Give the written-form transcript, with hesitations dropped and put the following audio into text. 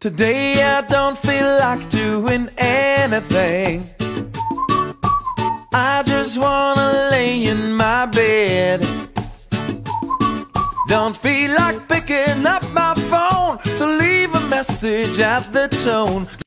Today I don't feel like doing anything. I just wanna lay in my bed. Don't feel like picking up my phone to leave a message at the tone.